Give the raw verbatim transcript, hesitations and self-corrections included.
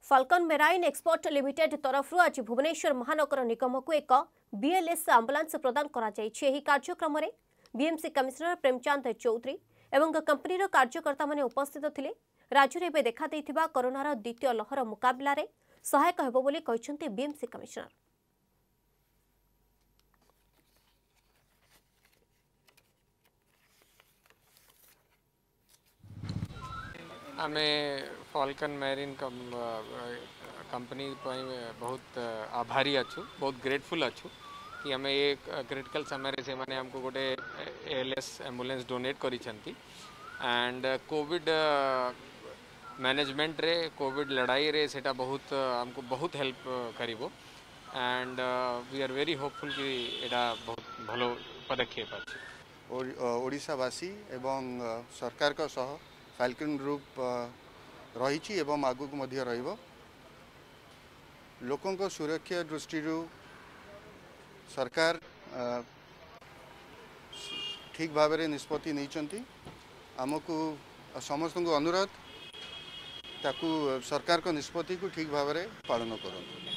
Falcon marine export limited तरफ आज भुवनेश्वर महानगर निगम को एक बीएलएस आंबुलांस प्रदान करा जायछि। एही कार्यक्रम में बीएमसी कमिश्नर प्रेमचंद चौधरी एवं कंपनी कार्यकर्ता माने उपस्थित थिले। राज्य में एवं देखा देइथिबा कोरोनार द्वितीय लहर मुकाबला रे सहायक हेबो बोली कहिसंती बीएमसी कमिश्नर। आमे फाल्कन मेरीन कंपनी बहुत आभारी अच्छु, बहुत ग्रेटफुल अच्छु कि आम ये क्रिटिकल समय से माने हमको गोटे एएलएस एम्बुलेंस डोनेट करिसेंती एंड कोविड मैनेजमेंट रे कोविड लड़ाई रे सेटा बहुत हमको बहुत हेल्प करिवो and we are very hopeful कि एटा बहुत भलो पदक्षेप अछि। ओडिशावासी एवं सरकार का सह फाल्कन ग्रुप रही एवं आगु को मध्य रहिबो। लोकों को सुरक्षा दृष्टि सरकार ठीक भाव में निष्पत्ति नहीं आमको समस्त को अनुरोध ताकू सरकार को निष्पत्ति को ठीक भाव में पालन करूँ।